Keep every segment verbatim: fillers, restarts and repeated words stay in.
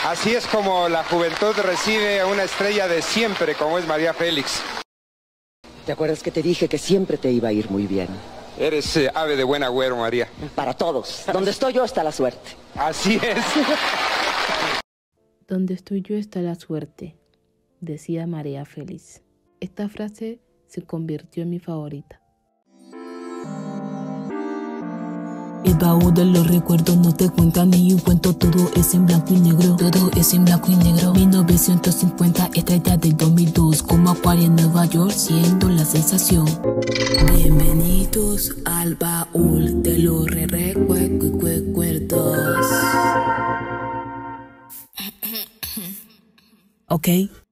Así es como la juventud recibe a una estrella de siempre, como es María Félix. ¿Te acuerdas que te dije que siempre te iba a ir muy bien? Eres eh, ave de buen agüero, María. Para todos. Donde estoy yo está la suerte. Así es. Donde estoy yo está la suerte, decía María Félix. Esta frase se convirtió en mi favorita. El baúl de los recuerdos no te cuenta ni un cuento, todo es en blanco y negro, todo es en blanco y negro. mil novecientos cincuenta, estrella del dos mil dos, como Acuario en Nueva York, siendo la sensación. Bienvenidos al baúl de los re recuerdos. Ok.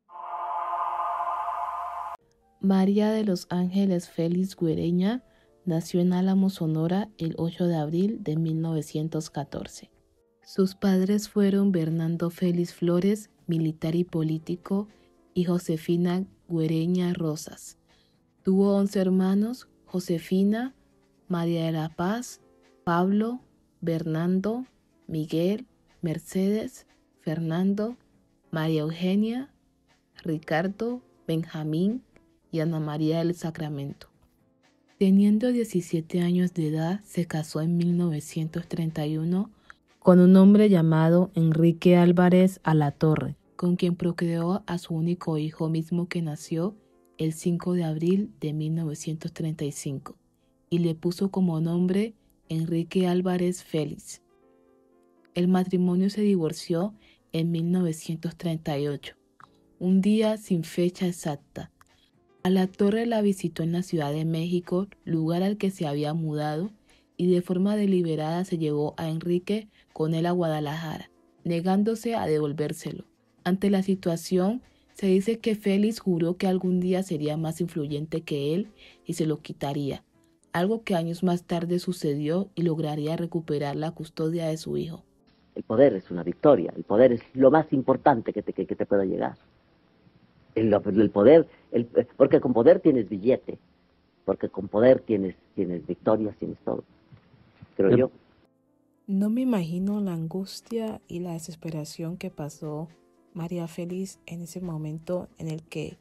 María de los Ángeles Félix Guereña nació en Álamo, Sonora, el ocho de abril de mil novecientos catorce. Sus padres fueron Bernardo Félix Flores, militar y político, y Josefina Guereña Rosas. Tuvo once hermanos: Josefina, María de la Paz, Pablo, Bernardo, Miguel, Mercedes, Fernando, María Eugenia, Ricardo, Benjamín y Ana María del Sacramento. Teniendo diecisiete años de edad, se casó en mil novecientos treinta y uno con un hombre llamado Enrique Álvarez Alatorre, con quien procreó a su único hijo, mismo que nació el cinco de abril de mil novecientos treinta y cinco, y le puso como nombre Enrique Álvarez Félix. El matrimonio se divorció en mil novecientos treinta y ocho, un día sin fecha exacta. Alatorre la visitó en la Ciudad de México, lugar al que se había mudado, y de forma deliberada se llevó a Enrique con él a Guadalajara, negándose a devolvérselo. Ante la situación, se dice que Félix juró que algún día sería más influyente que él y se lo quitaría, algo que años más tarde sucedió y lograría recuperar la custodia de su hijo. El poder es una victoria, el poder es lo más importante que te, que, que te pueda llegar. El, el poder, el, porque con poder tienes billete, porque con poder tienes, tienes victorias, tienes todo, creo yo. No me imagino la angustia y la desesperación que pasó María Félix en ese momento en el que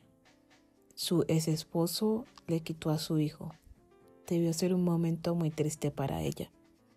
su ex esposo le quitó a su hijo. Debió ser un momento muy triste para ella.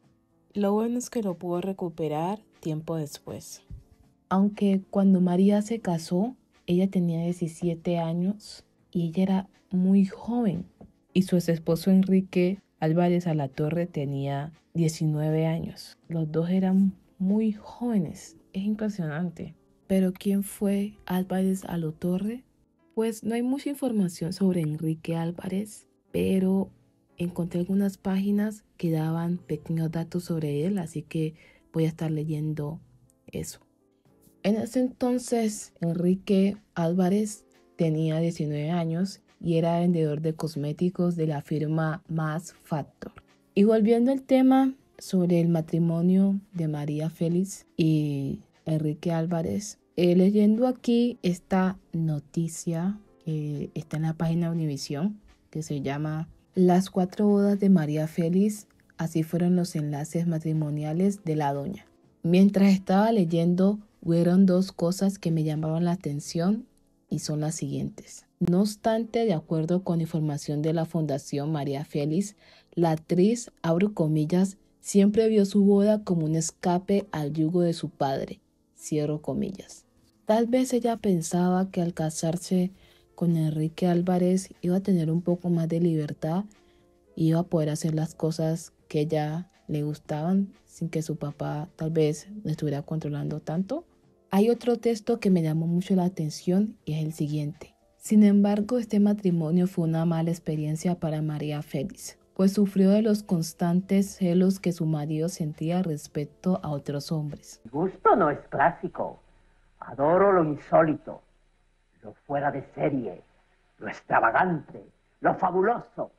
Lo bueno es que lo pudo recuperar tiempo después. Aunque cuando María se casó, ella tenía diecisiete años y ella era muy joven. Y su ex esposo Enrique Álvarez Alatorre tenía diecinueve años. Los dos eran muy jóvenes. Es impresionante. Pero ¿quién fue Álvarez Alatorre? Pues no hay mucha información sobre Enrique Álvarez, pero encontré algunas páginas que daban pequeños datos sobre él, así que voy a estar leyendo eso. En ese entonces, Enrique Álvarez tenía diecinueve años y era vendedor de cosméticos de la firma Mass Factor. Y volviendo al tema sobre el matrimonio de María Félix y Enrique Álvarez, eh, leyendo aquí esta noticia que está en la página de Univisión, que se llama Las cuatro bodas de María Félix, así fueron los enlaces matrimoniales de la doña. Mientras estaba leyendo, hubieron dos cosas que me llamaban la atención y son las siguientes. No obstante, de acuerdo con información de la Fundación María Félix, la actriz, abro comillas, siempre vio su boda como un escape al yugo de su padre, cierro comillas. Tal vez ella pensaba que al casarse con Enrique Álvarez iba a tener un poco más de libertad y iba a poder hacer las cosas que ella le gustaban sin que su papá tal vez lo estuviera controlando tanto. Hay otro texto que me llamó mucho la atención y es el siguiente. Sin embargo, este matrimonio fue una mala experiencia para María Félix, pues sufrió de los constantes celos que su marido sentía respecto a otros hombres. Mi gusto no es clásico. Adoro lo insólito, lo fuera de serie, lo extravagante, lo fabuloso.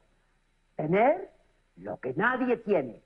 Tener lo que nadie tiene.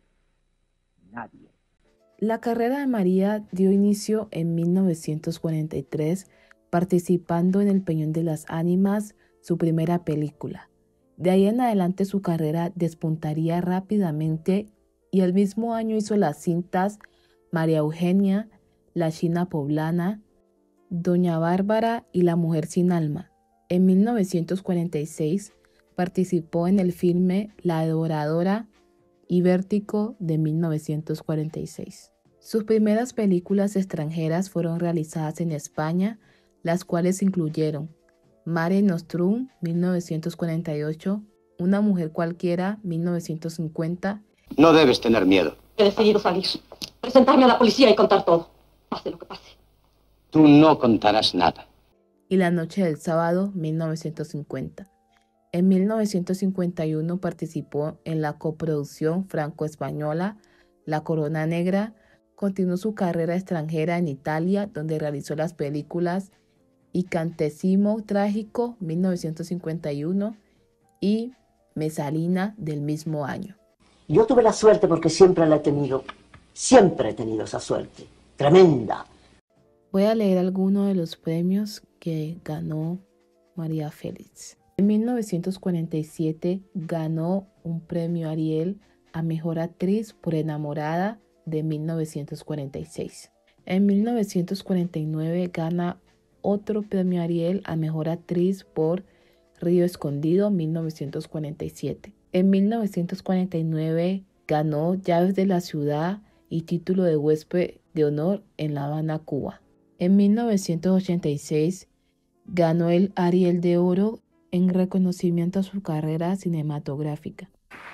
Nadie. La carrera de María dio inicio en mil novecientos cuarenta y tres, participando en El Peñón de las Ánimas, su primera película. De ahí en adelante su carrera despuntaría rápidamente y el mismo año hizo las cintas María Eugenia, La China Poblana, Doña Bárbara y La Mujer sin Alma. En mil novecientos cuarenta y seis participó en el filme La Adoradora y Vértigo de mil novecientos cuarenta y seis. Sus primeras películas extranjeras fueron realizadas en España, las cuales incluyeron Mare Nostrum, mil novecientos cuarenta y ocho, Una Mujer Cualquiera, mil novecientos cincuenta. No debes tener miedo. He decidido salir, presentarme a la policía y contar todo, pase lo que pase. Tú no contarás nada. Y La Noche del Sábado, mil novecientos cincuenta. En mil novecientos cincuenta y uno participó en la coproducción franco-española La Corona Negra. Continuó su carrera extranjera en Italia, donde realizó las películas Incantesimo Trágico, mil novecientos cincuenta y uno, y Mesalina del mismo año. Yo tuve la suerte porque siempre la he tenido, siempre he tenido esa suerte, tremenda. Voy a leer algunos de los premios que ganó María Félix. En mil novecientos cuarenta y siete ganó un premio Ariel a Mejor Actriz por Enamorada de mil novecientos cuarenta y seis. En mil novecientos cuarenta y nueve gana otro premio Ariel a Mejor Actriz por Río Escondido, mil novecientos cuarenta y siete. En mil novecientos cuarenta y nueve ganó Llaves de la Ciudad y título de huésped de honor en La Habana, Cuba. En mil novecientos ochenta y seis ganó el Ariel de Oro en reconocimiento a su carrera cinematográfica.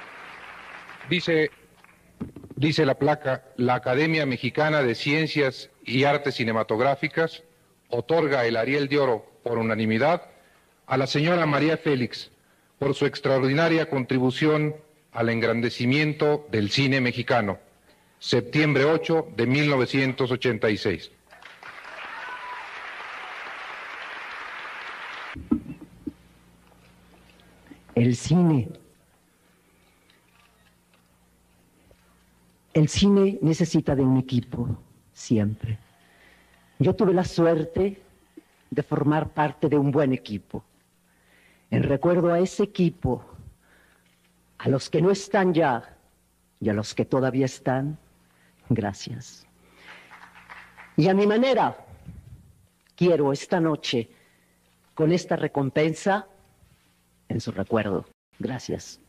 Dice, dice la placa, la Academia Mexicana de Ciencias y Artes Cinematográficas otorga el Ariel de Oro por unanimidad a la señora María Félix por su extraordinaria contribución al engrandecimiento del cine mexicano. Septiembre ocho de mil novecientos ochenta y seis. El cine. El cine necesita de un equipo, siempre. Yo tuve la suerte de formar parte de un buen equipo. En recuerdo a ese equipo, a los que no están ya y a los que todavía están, gracias. Y a mi manera, quiero esta noche, con esta recompensa, en su recuerdo. Gracias.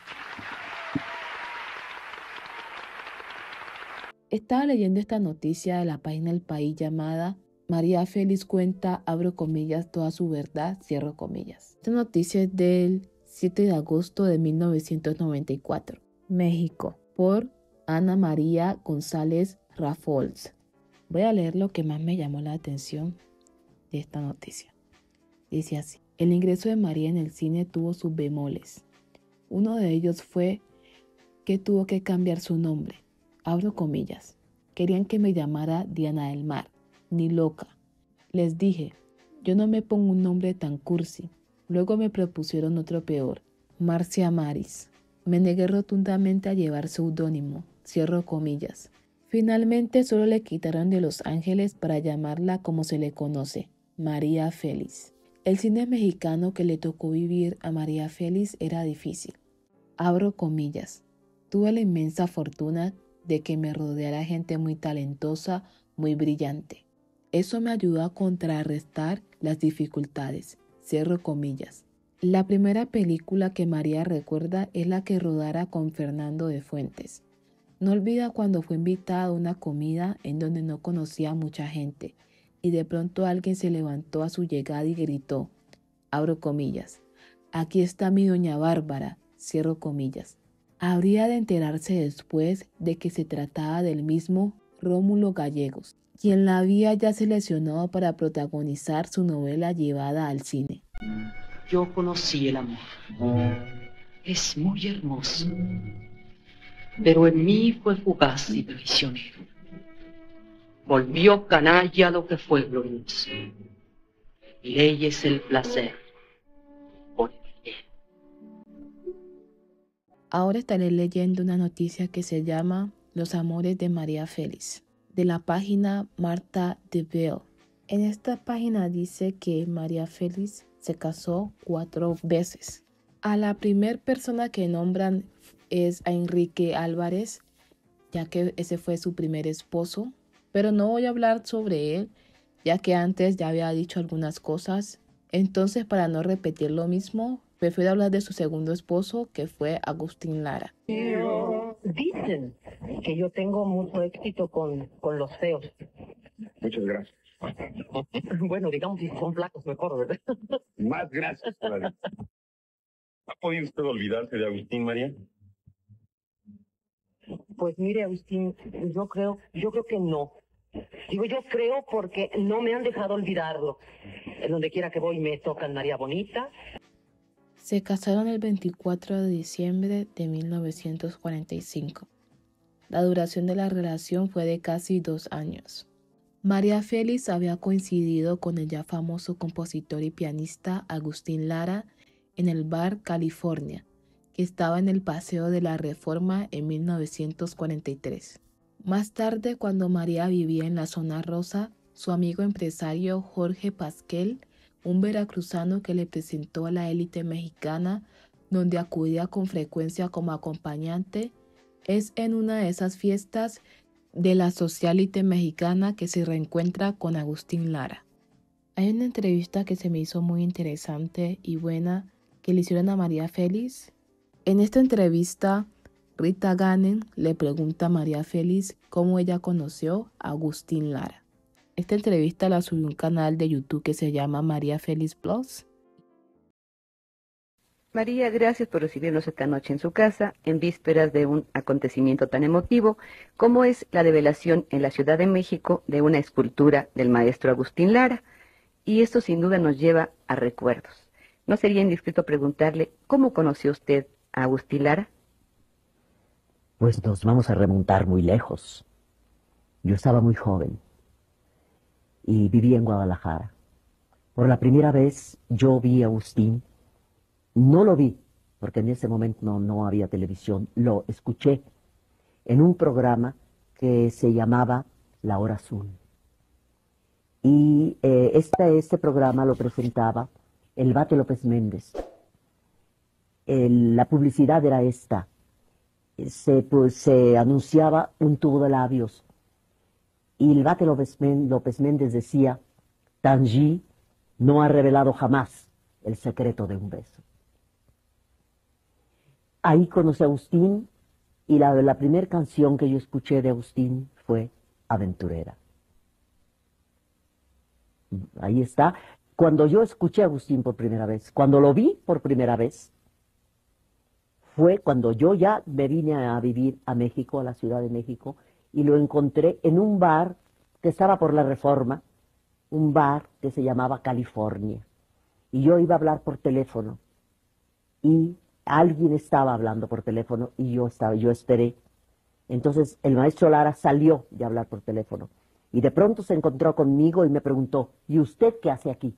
Estaba leyendo esta noticia de la página El País llamada María Félix cuenta, abro comillas, toda su verdad, cierro comillas. Esta noticia es del siete de agosto de mil novecientos noventa y cuatro. México, por Ana María González Rafols. Voy a leer lo que más me llamó la atención de esta noticia. Dice así: el ingreso de María en el cine tuvo sus bemoles. Uno de ellos fue que tuvo que cambiar su nombre. Abro comillas. Querían que me llamara Diana del Mar, ni loca. Les dije, yo no me pongo un nombre tan cursi. Luego me propusieron otro peor, Marcia Maris. Me negué rotundamente a llevar seudónimo, cierro comillas. Finalmente solo le quitaron de Los Ángeles para llamarla como se le conoce, María Félix. El cine mexicano que le tocó vivir a María Félix era difícil. Abro comillas. Tuve la inmensa fortuna de que me rodeara gente muy talentosa, muy brillante. Eso me ayudó a contrarrestar las dificultades. Cierro comillas. La primera película que María recuerda es la que rodara con Fernando de Fuentes. No olvida cuando fue invitada a una comida en donde no conocía a mucha gente y de pronto alguien se levantó a su llegada y gritó, abro comillas, aquí está mi doña Bárbara, cierro comillas. Habría de enterarse después de que se trataba del mismo Rómulo Gallegos, quien la había ya seleccionado para protagonizar su novela llevada al cine. Yo conocí el amor. Es muy hermoso, pero en mí fue fugaz y prisionero. Volvió canalla lo que fue glorioso. Mi ley es el placer por el bien. Ahora estaré leyendo una noticia que se llama Los amores de María Félix, de la página Marta de Bell. En esta página dice que María Félix se casó cuatro veces. A la primera persona que nombran es a Enrique Álvarez, ya que ese fue su primer esposo. pero no voy a hablar sobre él, ya que antes ya había dicho algunas cosas. Entonces, para no repetir lo mismo, prefiero hablar de su segundo esposo, que fue Agustín Lara. Dicen que yo tengo mucho éxito con, con los feos. Muchas gracias. Bueno, digamos que son flacos mejor, ¿verdad? Más gracias, María. ¿Ha podido usted olvidarse de Agustín, María? Pues mire, Agustín, yo creo, yo creo que no. Digo, yo creo porque no me han dejado olvidarlo. En donde quiera que voy me tocan María Bonita. Se casaron el veinticuatro de diciembre de mil novecientos cuarenta y cinco. La duración de la relación fue de casi dos años. María Félix había coincidido con el ya famoso compositor y pianista Agustín Lara en el bar California, que estaba en el Paseo de la Reforma en mil novecientos cuarenta y tres. Más tarde, cuando María vivía en la zona rosa, su amigo empresario Jorge Pasquel, un veracruzano que le presentó a la élite mexicana, donde acudía con frecuencia como acompañante, es en una de esas fiestas de la socialite mexicana que se reencuentra con Agustín Lara. Hay una entrevista que se me hizo muy interesante y buena que le hicieron a María Félix. En esta entrevista, Rita Ganen le pregunta a María Félix cómo ella conoció a Agustín Lara. Esta entrevista la subió a un canal de YouTube que se llama María Félix Plus. María, gracias por recibirnos esta noche en su casa, en vísperas de un acontecimiento tan emotivo como es la develación en la Ciudad de México de una escultura del maestro Agustín Lara. Y esto sin duda nos lleva a recuerdos. ¿No sería indiscreto preguntarle cómo conoció usted a Agustín Lara? Pues nos vamos a remontar muy lejos. Yo estaba muy joven y vivía en Guadalajara. Por la primera vez yo vi a Agustín. No lo vi, porque en ese momento no, no había televisión. Lo escuché en un programa que se llamaba La Hora Azul. Y eh, este, este programa lo presentaba el Bate López Méndez. El, la publicidad era esta. Se, pues, se anunciaba un tubo de labios. Y el Bate López, López Méndez decía, Tanguy no ha revelado jamás el secreto de un beso. Ahí conocí a Agustín y la, la primera canción que yo escuché de Agustín fue Aventurera. Ahí está. Cuando yo escuché a Agustín por primera vez, cuando lo vi por primera vez, fue cuando yo ya me vine a vivir a México, a la Ciudad de México, y lo encontré en un bar que estaba por la Reforma, un bar que se llamaba California. Y yo iba a hablar por teléfono, y alguien estaba hablando por teléfono, y yo, estaba, yo esperé. Entonces el maestro Lara salió de hablar por teléfono, y de pronto se encontró conmigo y me preguntó, ¿y usted qué hace aquí?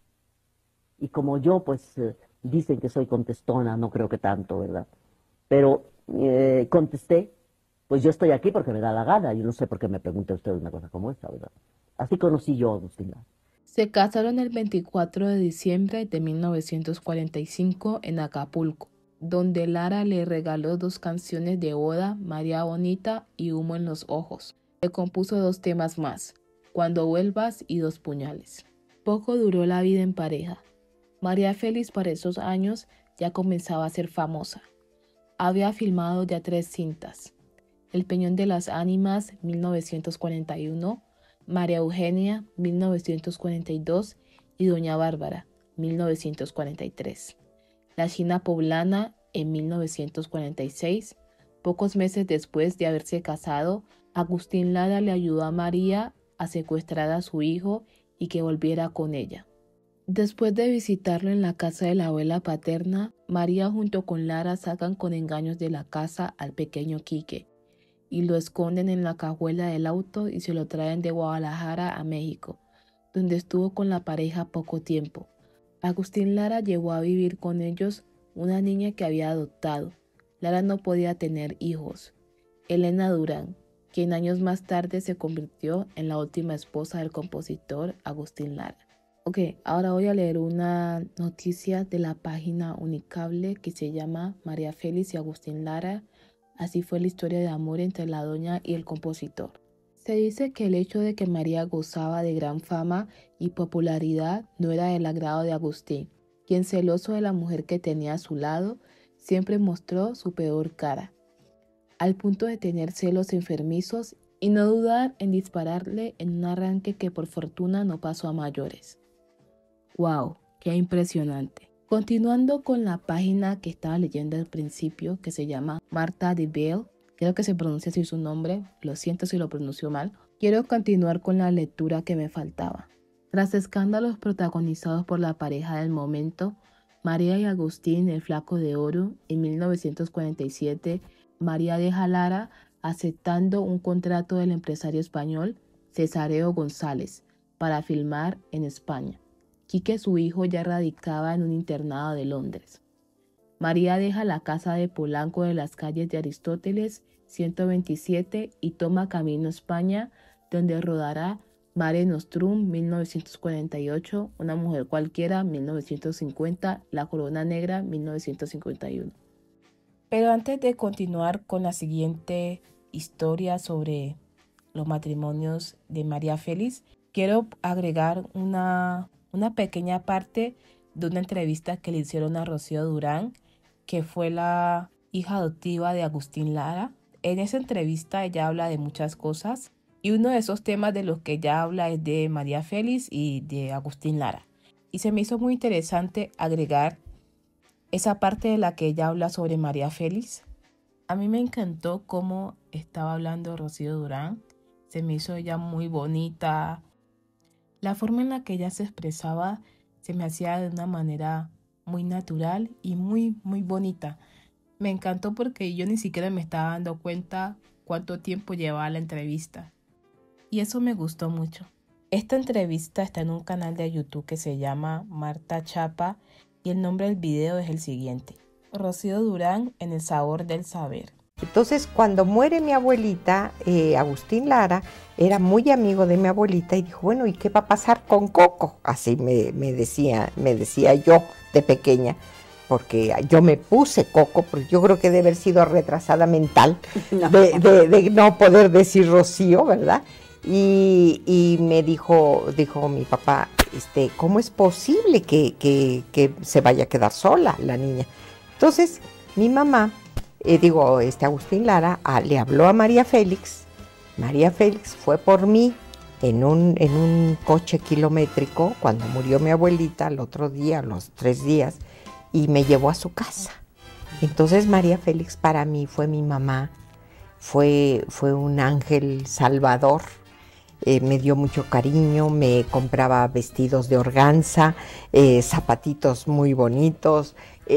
Y como yo, pues, eh, dicen que soy contestona, no creo que tanto, ¿verdad? Pero eh, contesté, pues yo estoy aquí porque me da la gana. Yo no sé por qué me pregunta usted una cosa como esta, ¿verdad? Así conocí yo a Agustín Lara. Se casaron el veinticuatro de diciembre de mil novecientos cuarenta y cinco en Acapulco, donde Lara le regaló dos canciones de boda, María Bonita y Humo en los Ojos. Le compuso dos temas más, Cuando Vuelvas y Dos Puñales. Poco duró la vida en pareja. María Félix para esos años ya comenzaba a ser famosa. Había filmado ya tres cintas. El Peñón de las Ánimas, mil novecientos cuarenta y uno, María Eugenia, mil novecientos cuarenta y dos y Doña Bárbara, mil novecientos cuarenta y tres. La China Poblana, en mil novecientos cuarenta y seis. Pocos meses después de haberse casado, Agustín Lara le ayudó a María a secuestrar a su hijo y que volviera con ella. Después de visitarlo en la casa de la abuela paterna, María junto con Lara sacan con engaños de la casa al pequeño Quique y lo esconden en la cajuela del auto y se lo traen de Guadalajara a México, donde estuvo con la pareja poco tiempo. Agustín Lara llevó a vivir con ellos una niña que había adoptado. Lara no podía tener hijos. Elena Durán, quien años más tarde se convirtió en la última esposa del compositor Agustín Lara. Ok, ahora voy a leer una noticia de la página Unicable que se llama María Félix y Agustín Lara. Así fue la historia de amor entre la doña y el compositor. Se dice que el hecho de que María gozaba de gran fama y popularidad no era del agrado de Agustín, quien, celoso de la mujer que tenía a su lado, siempre mostró su peor cara, al punto de tener celos enfermizos y no dudar en dispararle en un arranque que por fortuna no pasó a mayores. ¡Wow! ¡Qué impresionante! Continuando con la página que estaba leyendo al principio, que se llama Martha de Bell, creo que se pronuncia así su nombre, lo siento si lo pronuncio mal, quiero continuar con la lectura que me faltaba. Tras escándalos protagonizados por la pareja del momento, María y Agustín el Flaco de Oro, en mil novecientos cuarenta y siete, María deja Lara aceptando un contrato del empresario español Cesáreo González para filmar en España. Quique, su hijo, ya radicaba en un internado de Londres. María deja la casa de Polanco de las calles de Aristóteles ciento veintisiete y toma camino a España, donde rodará Mare Nostrum mil novecientos cuarenta y ocho, Una mujer cualquiera mil novecientos cincuenta, La corona negra mil novecientos cincuenta y uno. Pero antes de continuar con la siguiente historia sobre los matrimonios de María Félix, quiero agregar una, una pequeña parte de una entrevista que le hicieron a Rocío Durán, que fue la hija adoptiva de Agustín Lara. En esa entrevista ella habla de muchas cosas y uno de esos temas de los que ella habla es de María Félix y de Agustín Lara. Y se me hizo muy interesante agregar esa parte de la que ella habla sobre María Félix. A mí me encantó cómo estaba hablando Rocío Durán. Se me hizo ella muy bonita. La forma en la que ella se expresaba se me hacía de una manera muy natural y muy, muy bonita. Me encantó porque yo ni siquiera me estaba dando cuenta cuánto tiempo llevaba la entrevista. Y eso me gustó mucho. Esta entrevista está en un canal de YouTube que se llama Marta Chapa y el nombre del video es el siguiente: Rocío Durán en el sabor del saber. Entonces, cuando muere mi abuelita, eh, Agustín Lara era muy amigo de mi abuelita y dijo, bueno, ¿y qué va a pasar con Coco? Así me, me, decía, me decía yo de pequeña, porque yo me puse Coco, porque yo creo que debe haber sido retrasada mental no. De, de, de no poder decir Rocío, ¿verdad? Y, y me dijo, dijo mi papá, este, ¿cómo es posible que, que, que se vaya a quedar sola la niña? Entonces, mi mamá, eh, digo, este Agustín Lara, a, le habló a María Félix. María Félix fue por mí en un, en un coche kilométrico cuando murió mi abuelita, el otro día, los tres días, y me llevó a su casa. Entonces, María Félix para mí fue mi mamá, fue, fue un ángel salvador. Eh, me dio mucho cariño, me compraba vestidos de organza, eh, zapatitos muy bonitos,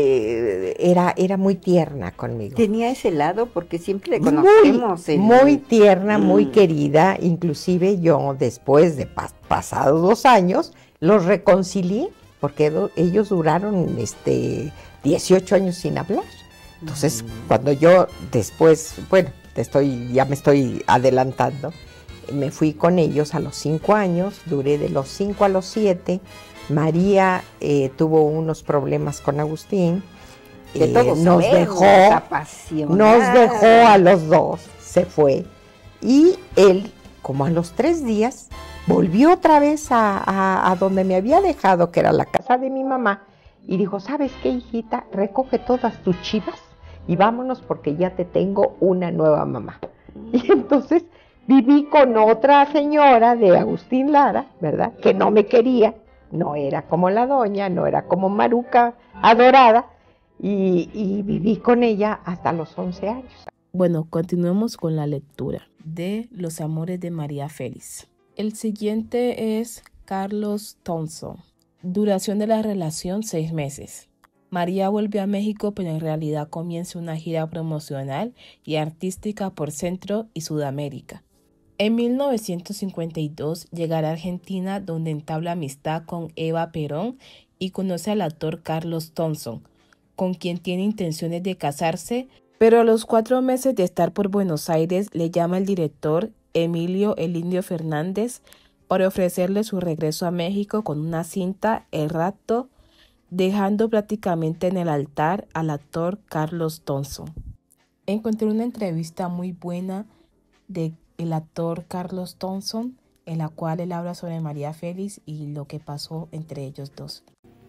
eh, era, era muy tierna conmigo. Tenía ese lado porque siempre le conocemos. Muy, el... muy tierna, mm. muy querida, inclusive yo después de pas pasados dos años los reconcilié porque ellos duraron este, dieciocho años sin hablar. Entonces mm. cuando yo después, bueno, te estoy, ya me estoy adelantando, me fui con ellos a los cinco años, duré de los cinco a los siete. María eh, tuvo unos problemas con Agustín, que eh, todos nos sabemos, dejó, nos dejó a los dos, se fue. Y él, como a los tres días, volvió otra vez a, a, a donde me había dejado, que era la casa de mi mamá, y dijo, ¿sabes qué, hijita? Recoge todas tus chivas y vámonos porque ya te tengo una nueva mamá. Y entonces viví con otra señora de Agustín Lara, ¿verdad? Que no me quería, no era como la doña, no era como Maruca adorada, y, y viví con ella hasta los once años. Bueno, continuemos con la lectura de Los amores de María Félix. El siguiente es Carlos Thompson. Duración de la relación, seis meses. María vuelve a México, pero en realidad comienza una gira promocional y artística por Centro y Sudamérica. En mil novecientos cincuenta y dos llegará a Argentina, donde entabla amistad con Eva Perón y conoce al actor Carlos Thompson, con quien tiene intenciones de casarse, pero a los cuatro meses de estar por Buenos Aires le llama el director Emilio El Indio Fernández para ofrecerle su regreso a México con una cinta, El rapto, dejando prácticamente en el altar al actor Carlos Thompson. Encontré una entrevista muy buena de el actor Carlos Thompson, en la cual él habla sobre María Félix y lo que pasó entre ellos dos.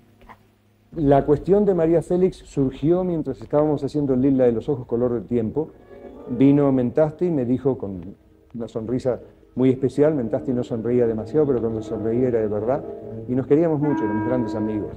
La cuestión de María Félix surgió mientras estábamos haciendo el Lila de los ojos color del tiempo. Vino Mentasti y me dijo con una sonrisa muy especial, Mentasti no sonreía demasiado, pero cuando sonreía era de verdad, y nos queríamos mucho, éramos grandes amigos.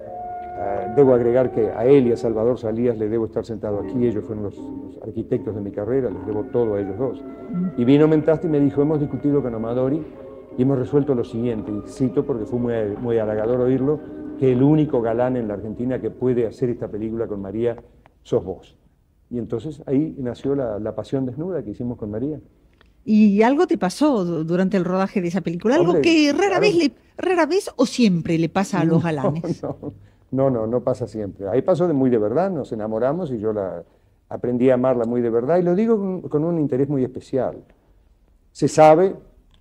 Uh, debo agregar que a él y a Salvador Salías le debo estar sentado aquí, ellos fueron los, los arquitectos de mi carrera, les debo todo a ellos dos. Y vino Mentasti y me dijo, hemos discutido con Amadori y hemos resuelto lo siguiente, y cito porque fue muy, muy halagador oírlo, que el único galán en la Argentina que puede hacer esta película con María sos vos. Y entonces ahí nació la, la Pasión Desnuda que hicimos con María. ¿Y algo te pasó durante el rodaje de esa película? ¿Algo Hombre, que rara, claro. vez le, rara vez o siempre le pasa a los galanes? No, no, no, no, no pasa siempre. Ahí pasó de muy de verdad, nos enamoramos y yo la aprendí a amarla muy de verdad, y lo digo con, con un interés muy especial. Se sabe,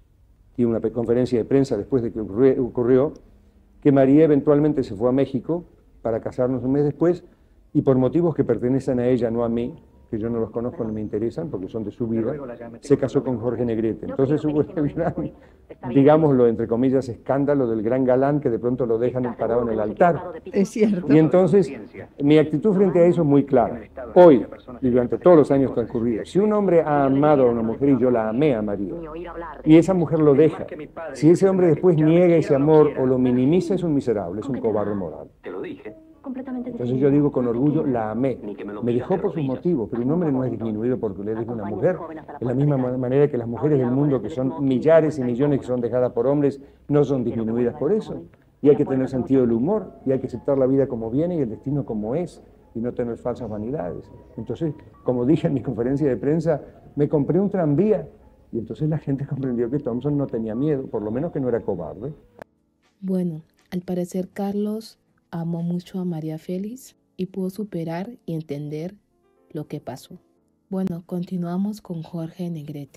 y una conferencia de prensa después de que ocurrió, ocurrió, que María eventualmente se fue a México para casarnos un mes después, y por motivos que pertenecen a ella, no a mí, que yo no los conozco ni me interesan porque son de su vida, se casó con Jorge Negrete. Entonces hubo el gran, digámoslo entre comillas, escándalo del gran galán que de pronto lo dejan parado en el altar. Es cierto. Y entonces mi actitud frente a eso es muy clara. Hoy, y durante todos los años transcurridos, si un hombre ha amado a una mujer, y yo la amé a María, y esa mujer lo deja, si ese hombre después niega ese amor o lo minimiza, es un miserable, es un cobarde moral. Te lo dije. Entonces yo digo con orgullo, la amé. Me dejó por sus motivos, pero un hombre no es disminuido porque le deje una mujer. De la misma manera que las mujeres del mundo, que son millares y millones que son dejadas por hombres, no son disminuidas por eso. Y hay que tener sentido del humor, y hay que aceptar la vida como viene y el destino como es, y no tener falsas vanidades. Entonces, como dije en mi conferencia de prensa, me compré un tranvía, y entonces la gente comprendió que Thompson no tenía miedo, por lo menos que no era cobarde. Bueno, al parecer Carlos amó mucho a María Félix y pudo superar y entender lo que pasó. Bueno, continuamos con Jorge Negrete.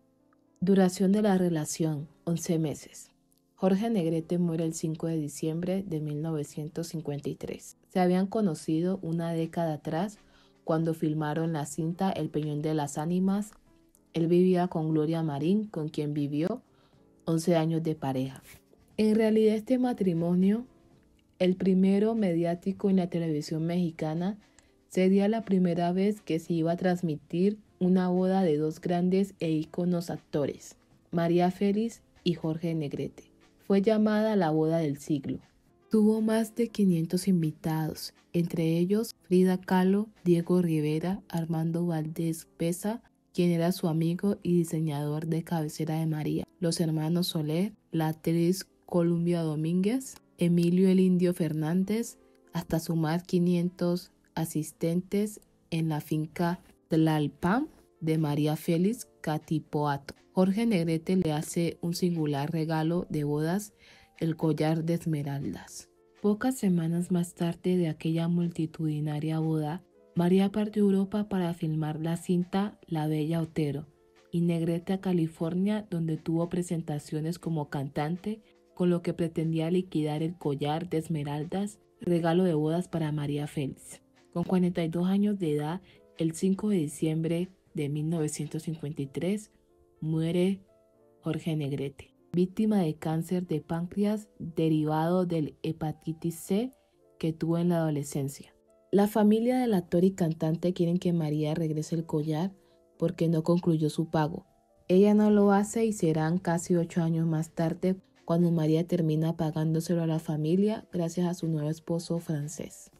Duración de la relación, once meses. Jorge Negrete muere el cinco de diciembre de mil novecientos cincuenta y tres. Se habían conocido una década atrás cuando filmaron la cinta El Peñón de las Ánimas. Él vivía con Gloria Marín, con quien vivió once años de pareja. En realidad este matrimonio, el primero mediático en la televisión mexicana, sería la primera vez que se iba a transmitir una boda de dos grandes e íconos actores, María Félix y Jorge Negrete. Fue llamada la boda del siglo. Tuvo más de quinientos invitados, entre ellos Frida Kahlo, Diego Rivera, Armando Valdés Peza, quien era su amigo y diseñador de cabecera de María, los hermanos Soler, la actriz Columbia Domínguez, Emilio el Indio Fernández, hasta sumar quinientos asistentes en la finca Tlalpan de María Félix Catipoato. Jorge Negrete le hace un singular regalo de bodas, el collar de esmeraldas. Pocas semanas más tarde de aquella multitudinaria boda, María partió a Europa para filmar la cinta La Bella Otero, y Negrete a California, donde tuvo presentaciones como cantante, con lo que pretendía liquidar el collar de esmeraldas, regalo de bodas para María Félix. Con cuarenta y dos años de edad, el cinco de diciembre de mil novecientos cincuenta y tres, muere Jorge Negrete, víctima de cáncer de páncreas derivado del hepatitis C que tuvo en la adolescencia. La familia del actor y cantante quieren que María regrese el collar porque no concluyó su pago. Ella no lo hace y serán casi ocho años más tarde cuando María termina pagándoselo a la familia gracias a su nuevo esposo francés.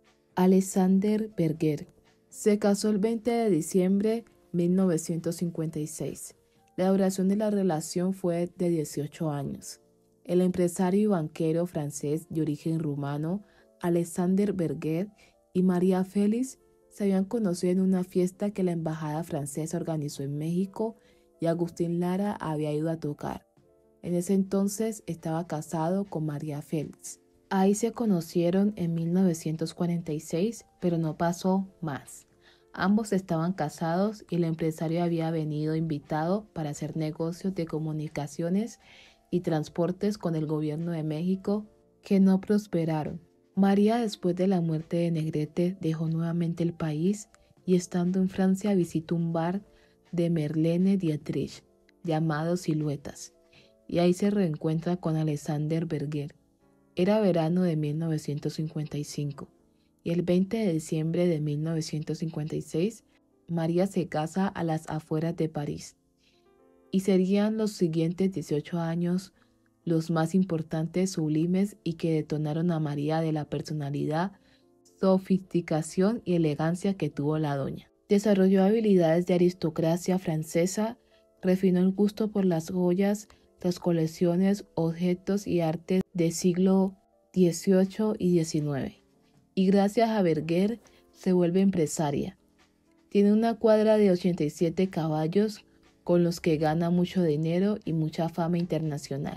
Alexander Berger se casó el veinte de diciembre de mil novecientos cincuenta y seis. La duración de la relación fue de dieciocho años. El empresario y banquero francés de origen rumano, Alexander Berger, y María Félix se habían conocido en una fiesta que la embajada francesa organizó en México y Agustín Lara había ido a tocar. En ese entonces estaba casado con María Félix. Ahí se conocieron en mil novecientos cuarenta y seis, pero no pasó más. Ambos estaban casados y el empresario había venido invitado para hacer negocios de comunicaciones y transportes con el gobierno de México que no prosperaron. María, después de la muerte de Negrete, dejó nuevamente el país y estando en Francia visitó un bar de Marlene Dietrich, llamado Siluetas, y ahí se reencuentra con Alexander Berger. Era verano de mil novecientos cincuenta y cinco, y el veinte de diciembre de mil novecientos cincuenta y seis, María se casa a las afueras de París, y serían los siguientes dieciocho años los más importantes, sublimes y que detonaron a María de la personalidad, sofisticación y elegancia que tuvo la doña. Desarrolló habilidades de aristocracia francesa, refinó el gusto por las joyas, las colecciones, objetos y artes del siglo dieciocho y diecinueve. Y gracias a Berger se vuelve empresaria. Tiene una cuadra de ochenta y siete caballos con los que gana mucho dinero y mucha fama internacional.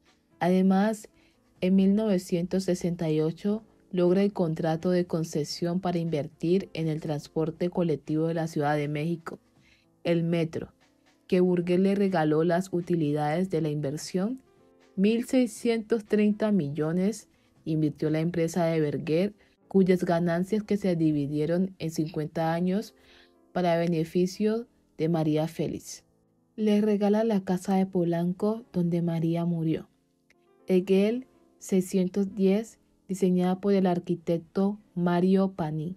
Además, en mil novecientos sesenta y ocho logra el contrato de concesión para invertir en el transporte colectivo de la Ciudad de México, el metro, que Berger le regaló las utilidades de la inversión. mil seiscientos treinta millones invirtió la empresa de Berger, cuyas ganancias que se dividieron en cincuenta años para beneficio de María Félix. Le regala la casa de Polanco donde María murió. Hegel seiscientos diez, diseñada por el arquitecto Mario Pani.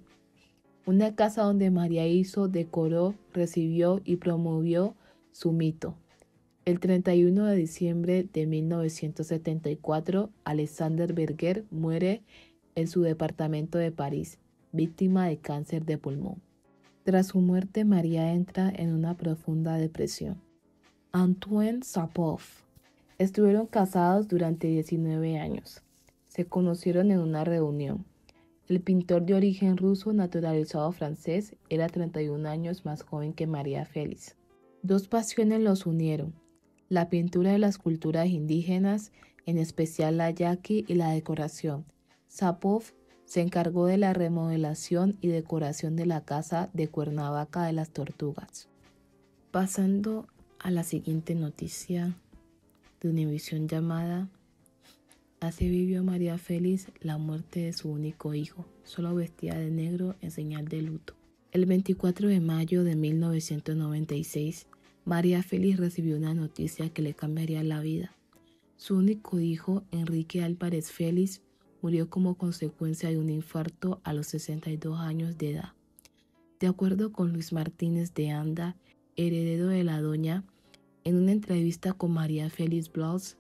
Una casa donde María hizo, decoró, recibió y promovió su mito. El treinta y uno de diciembre de mil novecientos setenta y cuatro, Alexander Berger muere en su departamento de París, víctima de cáncer de pulmón. Tras su muerte, María entra en una profunda depresión. Antoine Sapov. Estuvieron casados durante diecinueve años. Se conocieron en una reunión. El pintor de origen ruso naturalizado francés era treinta y un años más joven que María Félix. Dos pasiones los unieron: la pintura de las culturas indígenas, en especial la yaqui, y la decoración. Sapov se encargó de la remodelación y decoración de la casa de Cuernavaca de las Tortugas. Pasando a la siguiente noticia de Univisión llamada: así vivió María Félix la muerte de su único hijo, solo vestida de negro en señal de luto. El veinticuatro de mayo de mil novecientos noventa y seis, María Félix recibió una noticia que le cambiaría la vida. Su único hijo, Enrique Álvarez Félix, murió como consecuencia de un infarto a los sesenta y dos años de edad. De acuerdo con Luis Martínez de Anda, heredero de la doña, en una entrevista con María Félix Bloss,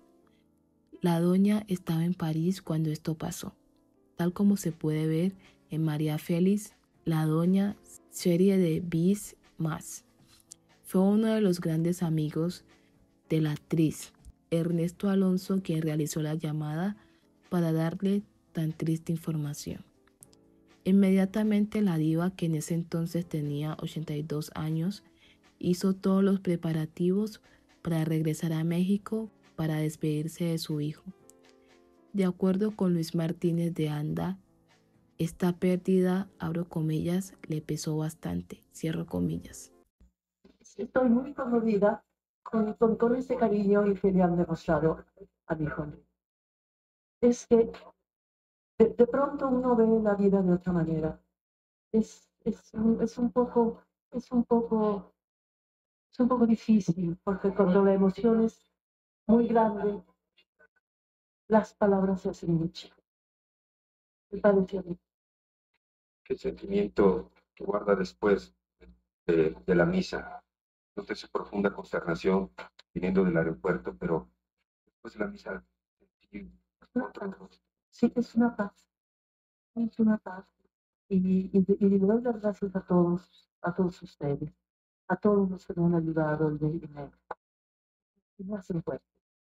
la doña estaba en París cuando esto pasó. Tal como se puede ver en María Félix, la doña, serie de Bis más. Fue uno de los grandes amigos de la actriz, Ernesto Alonso, quien realizó la llamada para darle tan triste información. Inmediatamente la diva, que en ese entonces tenía ochenta y dos años, hizo todos los preparativos para regresar a México para despedirse de su hijo. De acuerdo con Luis Martínez de Anda, esta pérdida, abro comillas, le pesó bastante, cierro comillas. Estoy muy conmovida con, con, con ese cariño y que le han demostrado a mi hijo. Es que de, de pronto uno ve la vida de otra manera. Es, es, un, es un poco, es un poco, es un poco difícil, porque cuando la emoción es muy grande, las palabras se hacen mucho. Me pareció a mí. ¿Qué sentimiento que guarda después de, de la misa? Noté su profunda consternación viniendo del aeropuerto, pero después de la misa sentí otra cosa. Sí, es una paz. Es una paz. Y, y, y le doy las gracias a todos, a todos ustedes, a todos los que me han ayudado y me, y me, y me hacen fuerte.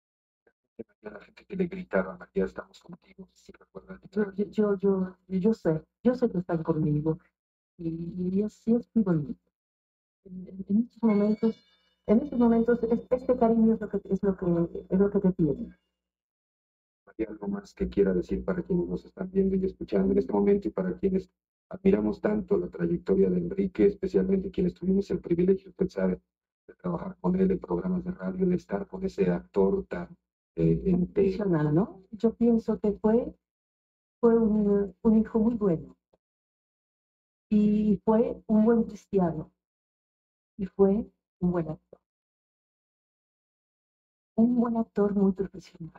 La gente que le gritaron, ya estamos contigo, ¿sí recuerdan? Yo, yo, yo, yo sé, yo sé que están conmigo y, y es, y es muy bonito. En, en, en estos momentos, en estos momentos, es, este cariño es lo que es lo que es lo que te tiene. ¿Hay algo más que quiera decir para quienes nos están viendo y escuchando en este momento y para quienes admiramos tanto la trayectoria de Enrique, especialmente quienes tuvimos el privilegio, usted sabe, de trabajar con él en programas de radio, de estar con ese actor tan eh, entero, ¿no? Yo pienso que fue, fue un, un hijo muy bueno y fue un buen cristiano y fue un buen actor. Un buen actor muy profesional.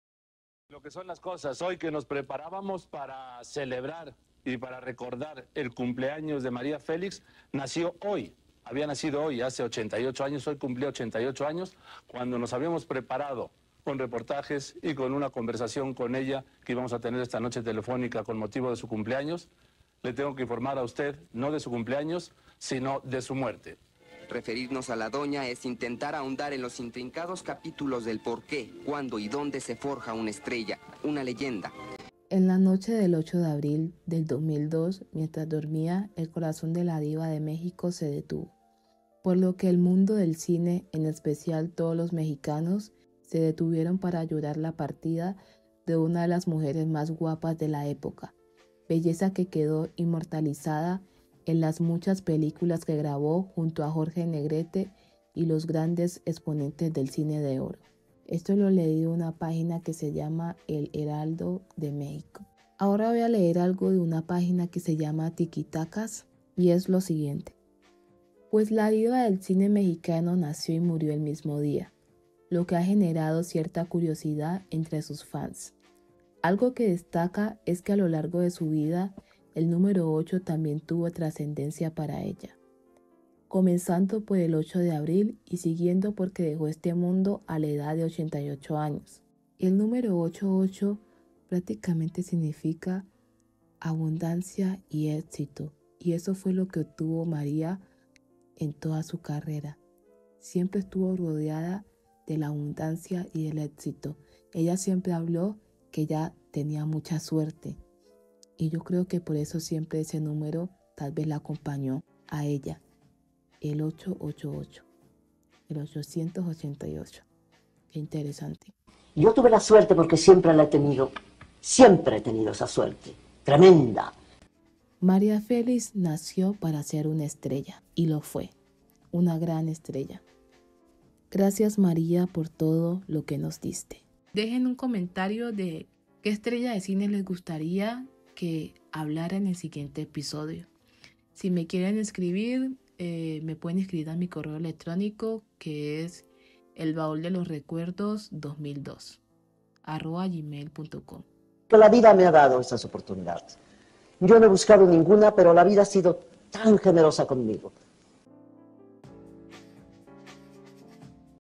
Lo que son las cosas, hoy que nos preparábamos para celebrar y para recordar el cumpleaños de María Félix, nació hoy, había nacido hoy, hace ochenta y ocho años, hoy cumplió ochenta y ocho años, cuando nos habíamos preparado con reportajes y con una conversación con ella que íbamos a tener esta noche telefónica con motivo de su cumpleaños. Le tengo que informar a usted, no de su cumpleaños, sino de su muerte. Referirnos a la doña es intentar ahondar en los intrincados capítulos del por qué, cuándo y dónde se forja una estrella, una leyenda. En la noche del ocho de abril del dos mil dos, mientras dormía, el corazón de la diva de México se detuvo, por lo que el mundo del cine, en especial todos los mexicanos, se detuvieron para llorar la partida de una de las mujeres más guapas de la época, belleza que quedó inmortalizada en las muchas películas que grabó junto a Jorge Negrete y los grandes exponentes del cine de oro. Esto lo leí de una página que se llama El Heraldo de México. Ahora voy a leer algo de una página que se llama Tiquitacas y es lo siguiente. Pues la diva del cine mexicano nació y murió el mismo día, lo que ha generado cierta curiosidad entre sus fans. Algo que destaca es que a lo largo de su vida, el número ocho también tuvo trascendencia para ella, comenzando por el ocho de abril y siguiendo porque dejó este mundo a la edad de ochenta y ocho años. El número ochenta y ocho prácticamente significa abundancia y éxito, y eso fue lo que obtuvo María en toda su carrera. Siempre estuvo rodeada de la abundancia y del éxito. Ella siempre habló que ella tenía mucha suerte. Y yo creo que por eso siempre ese número tal vez la acompañó a ella. El ochocientos ochenta y ocho. El ochocientos ochenta y ocho. Qué interesante. Yo tuve la suerte porque siempre la he tenido. Siempre he tenido esa suerte. Tremenda. María Félix nació para ser una estrella. Y lo fue. Una gran estrella. Gracias, María, por todo lo que nos diste. Dejen un comentario de qué estrella de cine les gustaría que hablara en el siguiente episodio. Si me quieren escribir, eh, me pueden escribir a mi correo electrónico, que es el baúl de los recuerdos dos mil dos arroba gmail punto com. La vida me ha dado esas oportunidades. Yo no he buscado ninguna, pero la vida ha sido tan generosa conmigo.